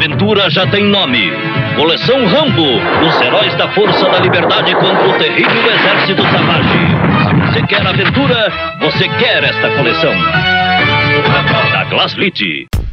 aventura já tem nome. Coleção Rambo, os heróis da Força da Liberdade contra o terrível exército Savage. Se você quer aventura, você quer esta coleção. Da Glaslit.